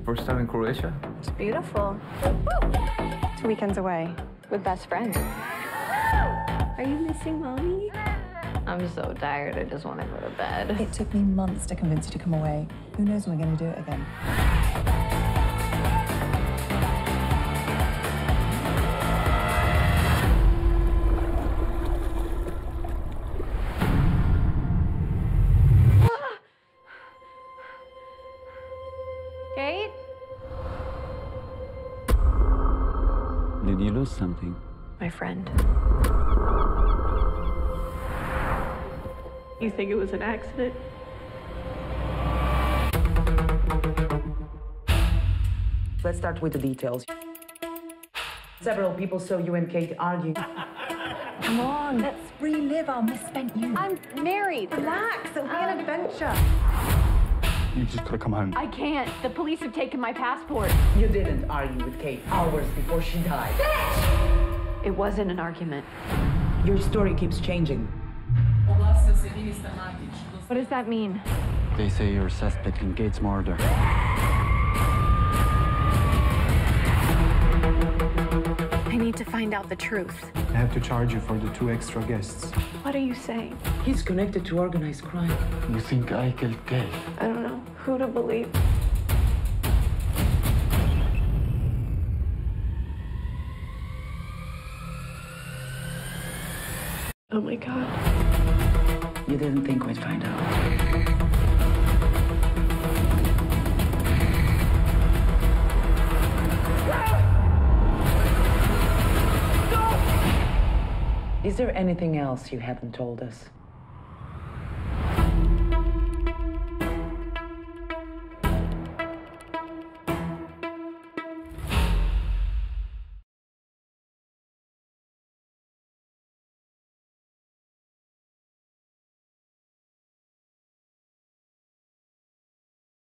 First time in Croatia? It's beautiful. 2 weekends away with best friends. Are you missing Mommy? I'm so tired, I just want to go to bed. It took me months to convince you to come away. Who knows when we're going to do it again? Kate? Did you lose something? My friend. You think it was an accident? Let's start with the details. Several people saw you and Kate argue. Come on, let's relive our misspent youth. I'm married. Relax, it'll be an adventure. You just gotta come home. I can't. The police have taken my passport. You didn't argue with Kate hours before she died. It wasn't an argument. Your story keeps changing. What does that mean? They say you're a suspect in Kate's murder. I need to find out the truth. I have to charge you for the 2 extra guests. What are you saying? He's connected to organized crime. You think I killed Kate? I don't know who to believe. Oh my God. You didn't think we'd find out. Is there anything else you haven't told us?